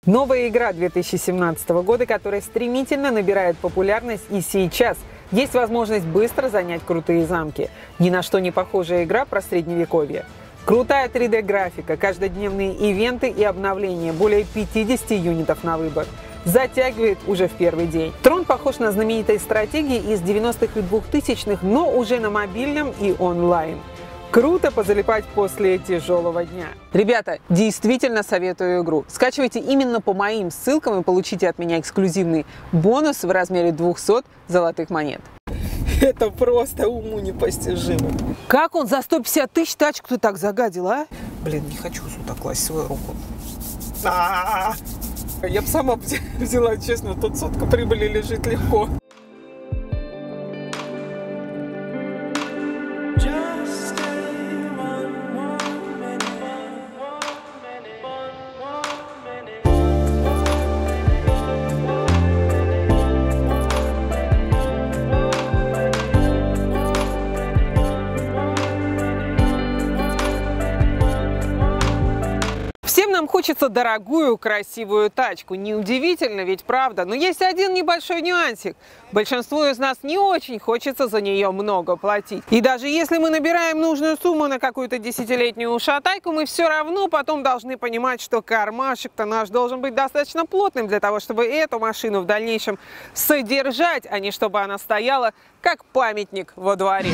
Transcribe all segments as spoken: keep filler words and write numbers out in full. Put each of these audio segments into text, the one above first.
Новая игра две тысячи семнадцатого года, которая стремительно набирает популярность и сейчас. Есть возможность быстро занять крутые замки. Ни на что не похожая игра про средневековье. Крутая три дэ графика, каждодневные ивенты и обновления, более пятидесяти юнитов на выбор. Затягивает уже в первый день. Трон похож на знаменитые стратегии из девяностых и двухтысячных, но уже на мобильном и онлайн. Круто позалипать после тяжелого дня. Ребята, действительно советую игру. Скачивайте именно по моим ссылкам и получите от меня эксклюзивный бонус в размере двухсот золотых монет. Это просто уму непостижимо. Как он за сто пятьдесят тысяч тачку-то так загадил, а? Блин, не хочу сюда класть свою руку. А-а-а! Я бы сама взяла, честно, тут сотка прибыли лежит легко. Всем нам хочется дорогую, красивую тачку. Неудивительно, ведь правда? Но есть один небольшой нюансик. Большинству из нас не очень хочется за нее много платить. И даже если мы набираем нужную сумму на какую-то десятилетнюю ушатайку, мы все равно потом должны понимать, что кармашек-то наш должен быть достаточно плотным для того, чтобы эту машину в дальнейшем содержать, а не чтобы она стояла как памятник во дворе.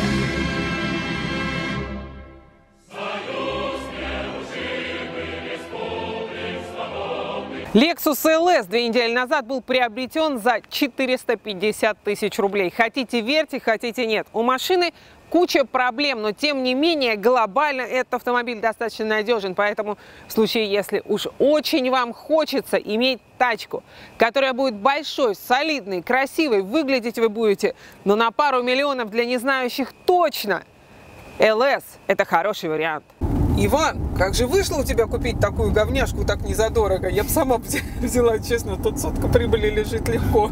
Lexus эл эс две недели назад был приобретен за четыреста пятьдесят тысяч рублей. Хотите верьте, хотите нет. У машины куча проблем, но тем не менее глобально этот автомобиль достаточно надежен. Поэтому в случае, если уж очень вам хочется иметь тачку, которая будет большой, солидной, красивой, выглядеть вы будете, но на пару миллионов для незнающих точно, эл эс – это хороший вариант. Иван, как же вышло у тебя купить такую говняшку так незадорого? Я бы сама взяла, честно, тут сотка прибыли лежит легко.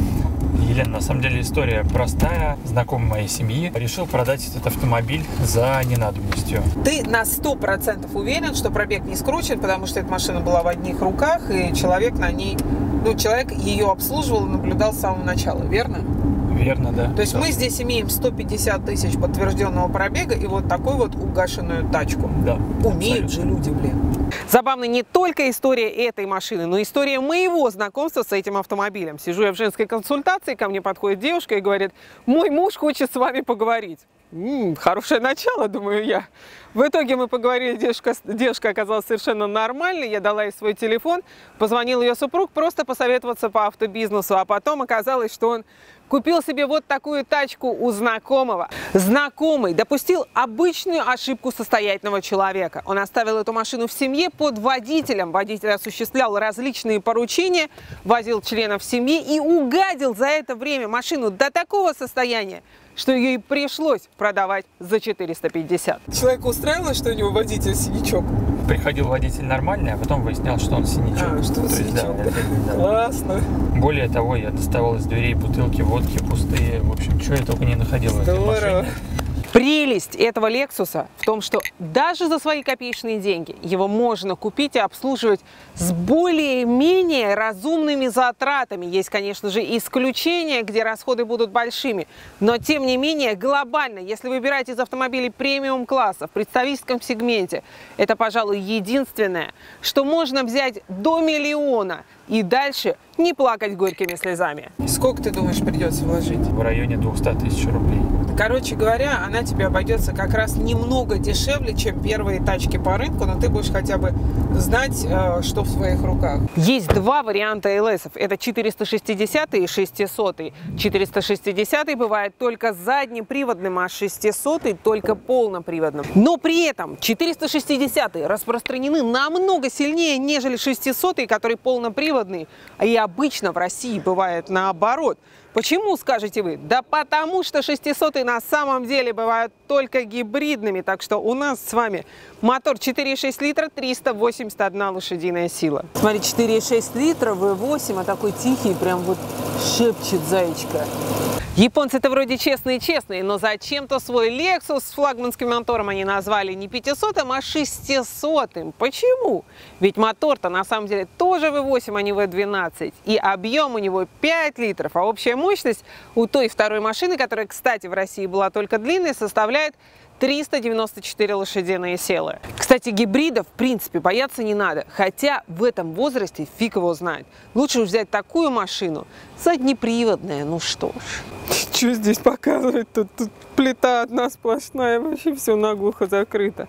Елена, на самом деле история простая. Знакомый моей семьи решил продать этот автомобиль за ненадобностью. Ты на сто процентов уверен, что пробег не скручен, потому что эта машина была в одних руках, и человек на ней, ну, человек ее обслуживал и наблюдал с самого начала, верно? Верно, да. То есть мы здесь имеем сто пятьдесят тысяч подтвержденного пробега и вот такую вот угашенную тачку. Да. Умеют абсолютно же люди, блин. Забавно не только история этой машины, но и история моего знакомства с этим автомобилем. Сижу я в женской консультации, ко мне подходит девушка и говорит: мой муж хочет с вами поговорить. М-м, хорошее начало, думаю я. В итоге мы поговорили, девушка, девушка оказалась совершенно нормальной, я дала ей свой телефон, позвонил ее супруг, просто посоветоваться по автобизнесу, а потом оказалось, что он купил себе вот такую тачку у знакомого. Знакомый допустил обычную ошибку состоятельного человека. Он оставил эту машину в семье под водителем. Водитель осуществлял различные поручения, возил членов семьи и угадил за это время машину до такого состояния, что ее и пришлось продавать за четыреста пятьдесят. Человеку устраивало, что у него водитель синячок? Приходил водитель нормальный, а потом выяснял, что он синячок. А, что он синячок. Да, да, да. Классно. Более того, я доставал из дверей бутылки водки пустые. В общем, что я только не находил в этой машине. Прелесть этого Лексуса в том, что даже за свои копеечные деньги его можно купить и обслуживать с более-менее разумными затратами. Есть, конечно же, исключения, где расходы будут большими, но тем не менее глобально, если выбирать из автомобилей премиум-класса в представительском сегменте, это, пожалуй, единственное, что можно взять до миллиона и дальше не плакать горькими слезами. Сколько, ты думаешь, придется вложить? В районе двухсот тысяч рублей. Короче говоря, она тебе обойдется как раз немного дешевле, чем первые тачки по рынку, но ты будешь хотя бы знать, что в твоих руках. Есть два варианта эл эсов. Это четыреста шестидесятый и шестисотый. четыреста шестидесятый бывает только заднеприводным, а шестисотый только полноприводным. Но при этом четыреста шестидесятые распространены намного сильнее, нежели шестисотые, которые полноприводные. И обычно в России бывает наоборот. Почему, скажете вы? Да потому что шестисотые на самом деле бывают только гибридными. Так что у нас с вами мотор четыре и шесть литра, триста восемьдесят одна лошадиная сила. Смотри, четыре и шесть литра, вэ восемь, а такой тихий, прям вот шепчет зайчка. Японцы-то вроде честные-честные, но зачем-то свой Lexus с флагманским мотором они назвали не пятисотым, а шестисотым. Почему? Ведь мотор-то на самом деле тоже вэ восемь, а не вэ двенадцать. И объем у него пять литров, а общая мощность у той второй машины, которая, кстати, в России была только длинной, составляет триста девяносто четыре лошадиные силы. Кстати, гибридов, в принципе, бояться не надо. Хотя в этом возрасте фиг его знает. Лучше уж взять такую машину, заднеприводная, ну что ж. Что здесь показывать? Тут, тут плита одна сплошная, вообще все наглухо закрыто.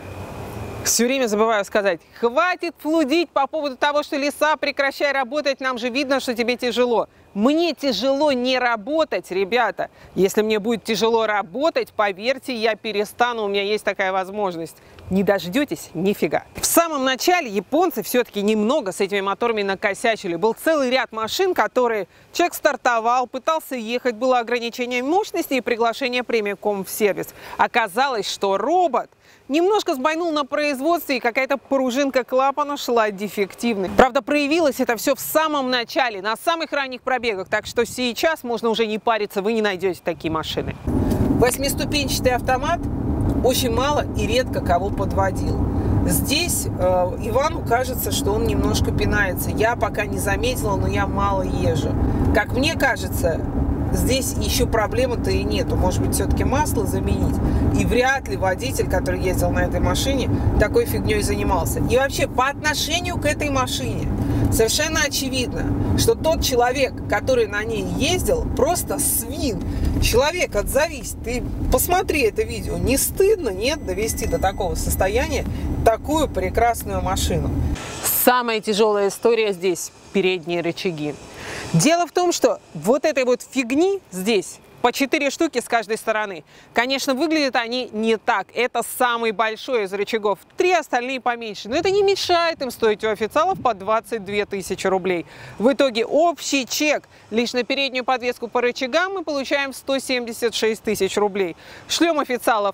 Все время забываю сказать, хватит флудить по поводу того, что леса, прекращай работать, нам же видно, что тебе тяжело. Мне тяжело не работать, ребята. Если мне будет тяжело работать, поверьте, я перестану, у меня есть такая возможность. Не дождетесь, нифига. В самом начале японцы все-таки немного с этими моторами накосячили. Был целый ряд машин, которые человек стартовал, пытался ехать, было ограничение мощности и приглашение премиум в сервис. Оказалось, что робот немножко сбойнул на производстве, и какая-то пружинка клапана шла дефективной. Правда, проявилось это все в самом начале, на самых ранних пробегах, так что сейчас можно уже не париться, вы не найдете такие машины. Восьмиступенчатый автомат очень мало и редко кого подводил. Здесь э, Ивану кажется, что он немножко пинается. Я пока не заметила, но я мало езжу. Как мне кажется, здесь еще проблемы-то и нету. Может быть, все-таки масло заменить. И вряд ли водитель, который ездил на этой машине, такой фигней занимался. И вообще, по отношению к этой машине, совершенно очевидно, что тот человек, который на ней ездил, просто свин. Человек, отзовись, ты посмотри это видео. Не стыдно, нет, довести до такого состояния такую прекрасную машину. Самая тяжелая история здесь – передние рычаги. Дело в том, что вот этой вот фигни здесь по четыре штуки с каждой стороны. Конечно, выглядят они не так. Это самый большой из рычагов. Три остальные поменьше. Но это не мешает им стоить у официалов по двадцать две тысячи рублей. В итоге общий чек лишь на переднюю подвеску по рычагам мы получаем сто семьдесят шесть тысяч рублей. Шлем официалов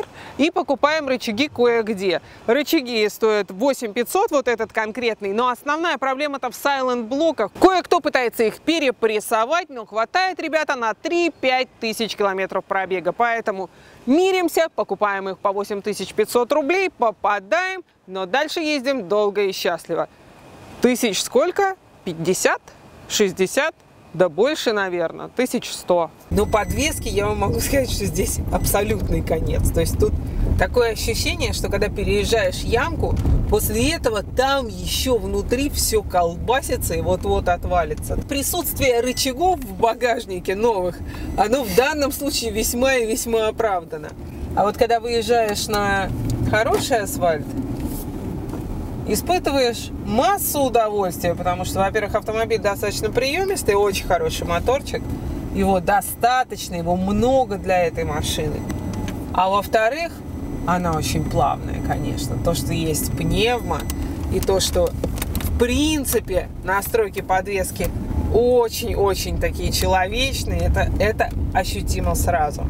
и покупаем рычаги кое-где. Рычаги стоят восемь тысяч пятьсот, вот этот конкретный, но основная проблема-то в сайлент-блоках. Кое-кто пытается их перепрессовать, но хватает, ребята, на три-пять тысяч километров пробега. Поэтому миримся, покупаем их по восемь тысяч пятьсот рублей, попадаем, но дальше ездим долго и счастливо. Тысяч сколько? пятьдесят? шестьдесят? Да больше, наверное, тысяч сто. Но подвески, я вам могу сказать, что здесь абсолютный конец. То есть тут такое ощущение, что когда переезжаешь ямку, после этого там еще внутри все колбасится и вот-вот отвалится. Присутствие рычагов в багажнике новых, оно в данном случае весьма и весьма оправдано. А вот когда выезжаешь на хороший асфальт, испытываешь массу удовольствия, потому что, во-первых, автомобиль достаточно приемистый, очень хороший моторчик, его достаточно, его много для этой машины. А во-вторых, она очень плавная, конечно. То, что есть пневмо, и то, что, в принципе, настройки подвески очень-очень такие человечные, это, это ощутимо сразу.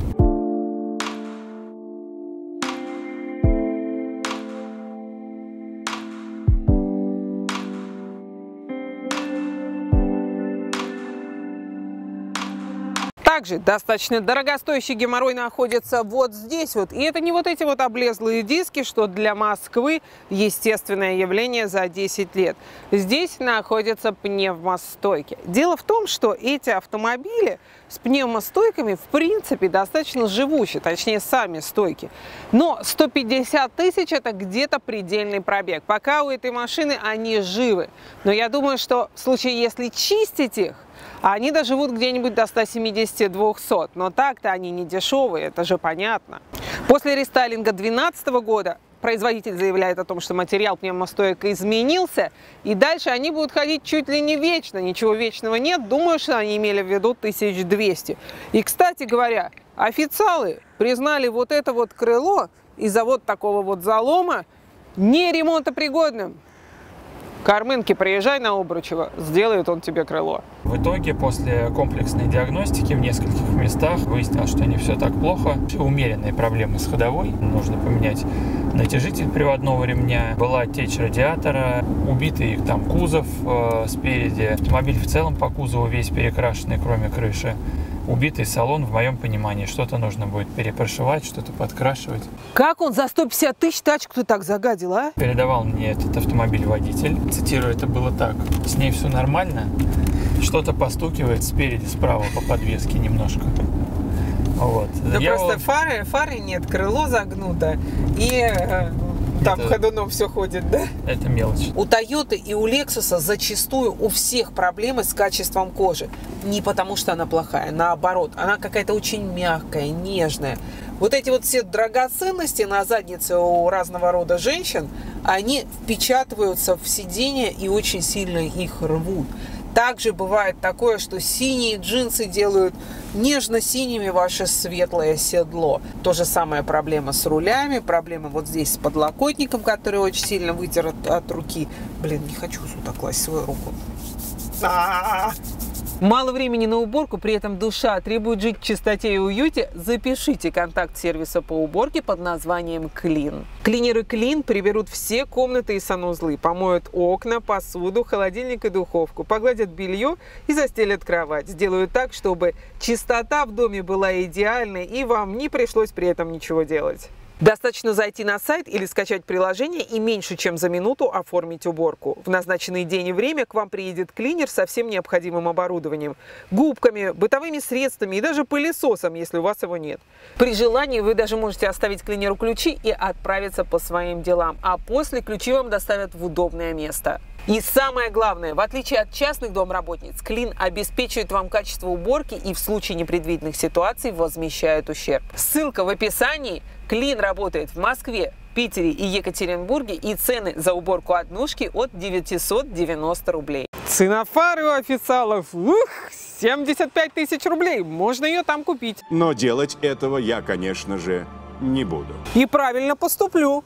Также достаточно дорогостоящий геморрой находится вот здесь вот. И это не вот эти вот облезлые диски, что для Москвы естественное явление за десять лет. Здесь находятся пневмостойки. Дело в том, что эти автомобили с пневмостойками в принципе достаточно живучи, точнее сами стойки. Но сто пятьдесят тысяч это где-то предельный пробег. Пока у этой машины они живы. Но я думаю, что в случае, если чистить их, они доживут где-нибудь до ста семидесяти — двухсот, но так-то они не дешевые, это же понятно. После рестайлинга две тысячи двенадцатого года производитель заявляет о том, что материал пневмостойк изменился, и дальше они будут ходить чуть ли не вечно, ничего вечного нет, думаю, что они имели в виду тысяч двести. И, кстати говоря, официалы признали вот это вот крыло из-за вот такого вот залома не ремонтопригодным. Кармынки, приезжай на Обручево, сделает он тебе крыло. В итоге, после комплексной диагностики в нескольких местах выяснилось, что не все так плохо. Умеренные проблемы с ходовой. Нужно поменять натяжитель приводного ремня. Была течь радиатора, убитый там кузов э, спереди. Автомобиль в целом по кузову весь перекрашенный, кроме крыши. убитый салон, в моем понимании. Что-то нужно будет перепрошивать, что-то подкрашивать. Как он за сто пятьдесят тысяч тачку-то так загадил, а? Передавал мне этот автомобиль водитель. Цитирую, это было так. С ней все нормально. Что-то постукивает спереди, справа по подвеске немножко. Вот. Да Я просто вот... фары, фары нет, крыло загнуто, и э, там Это- ходуном все ходит, да? Это мелочь. У Toyota и у Lexus зачастую у всех проблемы с качеством кожи. Не потому, что она плохая, наоборот, она какая-то очень мягкая, нежная. Вот эти вот все драгоценности на заднице у разного рода женщин, они впечатываются в сиденья и очень сильно их рвут. Также бывает такое, что синие джинсы делают нежно-синими ваше светлое седло. То же самое проблема с рулями, проблема вот здесь с подлокотником, который очень сильно вытер от, от руки. Блин, не хочу сюда класть свою руку. А-а-а! Мало времени на уборку, при этом душа требует жить в чистоте и уюте. Запишите контакт сервиса по уборке под названием Clean. Клинеры Clean приберут все комнаты и санузлы, помоют окна, посуду, холодильник и духовку, погладят белье и застелят кровать. Сделают так, чтобы чистота в доме была идеальной и вам не пришлось при этом ничего делать. Достаточно зайти на сайт или скачать приложение и меньше чем за минуту оформить уборку. В назначенный день и время к вам приедет клинер со всем необходимым оборудованием. Губками, бытовыми средствами и даже пылесосом, если у вас его нет. При желании вы даже можете оставить клинеру ключи и отправиться по своим делам. А после ключи вам доставят в удобное место. И самое главное, в отличие от частных домработниц, Clean обеспечивает вам качество уборки и в случае непредвиденных ситуаций возмещает ущерб. Ссылка в описании. Clean работает в Москве, Питере и Екатеринбурге, и цены за уборку однушки от девятисот девяноста рублей. Цена фары у официалов, ух, семьдесят пять тысяч рублей, можно ее там купить. Но делать этого я, конечно же, не буду. И правильно поступлю.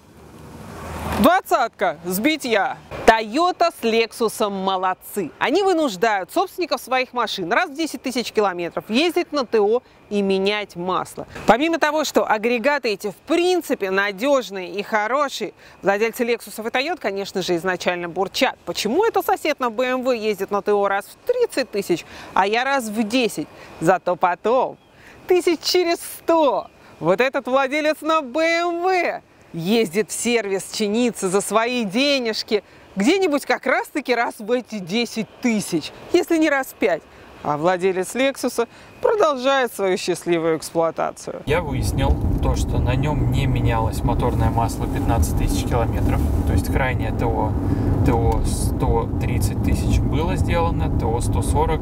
Двадцатка, сбитья. Toyota с Lexus молодцы. Они вынуждают собственников своих машин раз в десять тысяч километров ездить на ТО и менять масло. Помимо того, что агрегаты эти в принципе надежные и хорошие, владельцы Lexus и Toyota, конечно же, изначально бурчат. Почему это сосед на бэ эм вэ ездит на ТО раз в тридцать тысяч, а я раз в десять? Зато потом, тысяч через сто, вот этот владелец на бэ эм вэ ездит в сервис чиниться за свои денежки где-нибудь как раз-таки раз в эти десять тысяч, если не раз в пять. А владелец Lexus продолжает свою счастливую эксплуатацию. Я выяснил то, что на нем не менялось моторное масло пятнадцать тысяч километров. То есть крайнее ТО, ТО сто тридцать тысяч было сделано, ТО сто сорок,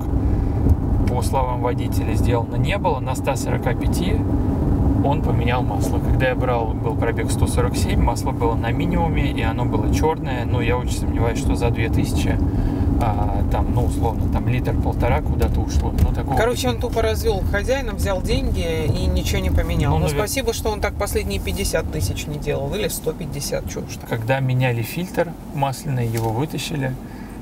по словам водителя, сделано не было. На ста сорока пяти он поменял масло. Когда я брал, был пробег сто сорок семь, масло было на минимуме, и оно было черное. Но я очень сомневаюсь, что за две тысячи, а, там, ну, условно, там литр-полтора куда-то ушло. Ну, такого... Короче, он тупо развел хозяина, взял деньги и ничего не поменял. Ну, Но навер... спасибо, что он так последние пятьдесят тысяч не делал. Или сто пятьдесят, что уж там. Когда меняли фильтр масляный, его вытащили,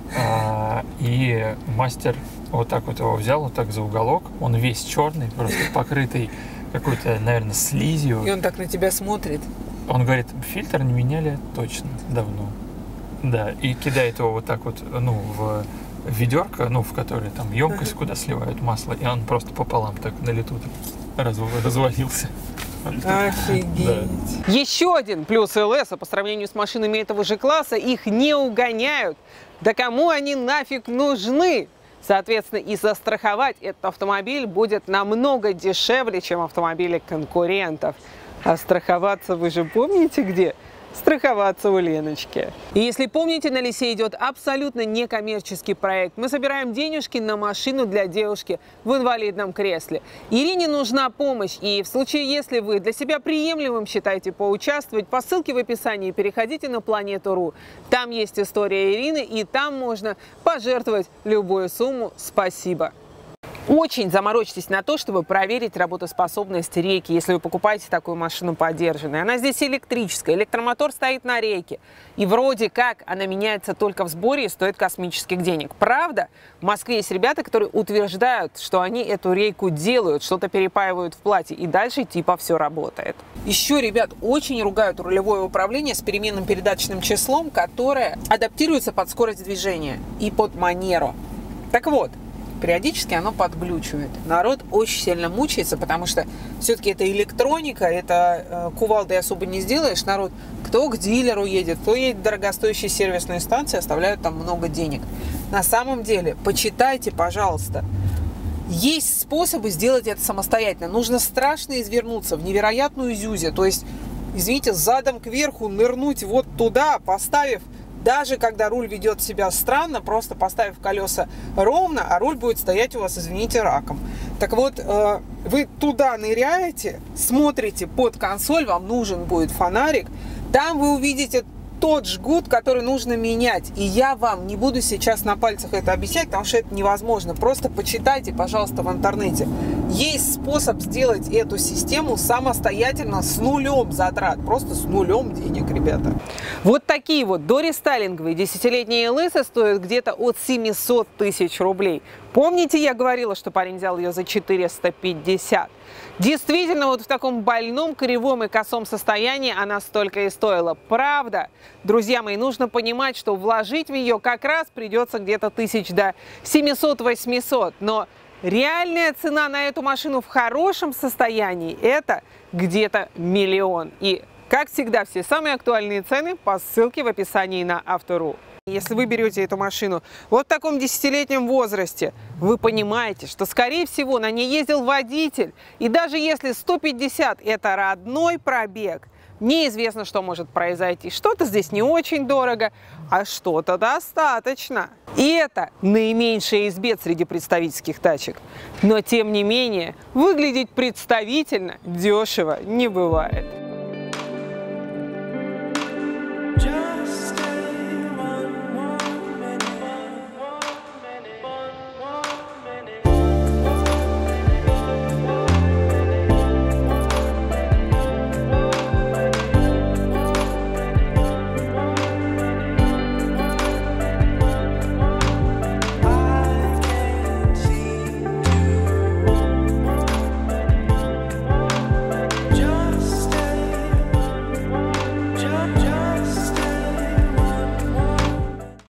а, и мастер вот так вот его взял, вот так за уголок. Он весь черный, просто покрытый какой-то, наверное, слизью. И он так на тебя смотрит. Он говорит, фильтр не меняли точно давно. Да, и кидает его вот так вот, ну, в ведерко, ну, в которое там емкость, куда сливают масло, и он просто пополам так на лету так раз, развалился. Офигеть. Да. Еще один плюс эл эс, по сравнению с машинами этого же класса, их не угоняют. Да кому они нафиг нужны? Соответственно, и застраховать этот автомобиль будет намного дешевле, чем автомобили конкурентов. А страховаться вы же помните где? Страховаться у Леночки. И если помните, на Лисе идет абсолютно некоммерческий проект. Мы собираем денежки на машину для девушки в инвалидном кресле. Ирине нужна помощь, и в случае, если вы для себя приемлемым считаете поучаствовать, по ссылке в описании переходите на Планету точка ру. Там есть история Ирины, и там можно пожертвовать любую сумму. Спасибо. Очень заморочьтесь на то, чтобы проверить работоспособность рейки, если вы покупаете такую машину подержанную. Она здесь электрическая, электромотор стоит на рейке. И вроде как она меняется только в сборе и стоит космических денег. Правда, в Москве есть ребята, которые утверждают, что они эту рейку делают, что-то перепаивают в плате, и дальше типа все работает. Еще ребят очень ругают рулевое управление с переменным передаточным числом, которое адаптируется под скорость движения и под манеру. Так вот, периодически оно подглючивает. Народ очень сильно мучается, потому что все-таки это электроника, это э, кувалдой особо не сделаешь. Народ, кто к дилеру едет, кто едет в дорогостоящие сервисные станции, оставляют там много денег. На самом деле, почитайте, пожалуйста. Есть способы сделать это самостоятельно. Нужно страшно извернуться в невероятную зюзю. То есть, извините, задом кверху нырнуть вот туда, поставив, даже когда руль ведет себя странно, просто поставив колеса ровно, а руль будет стоять у вас, извините, раком. Так вот, э, вы туда ныряете, смотрите под консоль, вам нужен будет фонарик, там вы увидите тот жгут, который нужно менять. И я вам не буду сейчас на пальцах это объяснять, потому что это невозможно. Просто почитайте, пожалуйста, в интернете. Есть способ сделать эту систему самостоятельно с нулем затрат. Просто с нулем денег, ребята. Вот такие вот дорестайлинговые десятилетние эл эс стоят где-то от семисот тысяч рублей. Помните, я говорила, что парень взял ее за четыреста пятьдесят? Действительно, вот в таком больном, кривом и косом состоянии она столько и стоила. Правда, друзья мои, нужно понимать, что вложить в нее как раз придется где-то тысяч до семисот-восьмисот. Но реальная цена на эту машину в хорошем состоянии – это где-то миллион. И, как всегда, все самые актуальные цены по ссылке в описании на Авто.ру. Если вы берете эту машину вот в таком десятилетнем возрасте, вы понимаете, что, скорее всего, на ней ездил водитель. И даже если сто пятьдесят – это родной пробег, неизвестно, что может произойти. Что-то здесь не очень дорого, а что-то достаточно. И это наименьшая из бед среди представительских тачек. Но, тем не менее, выглядеть представительно дешево не бывает.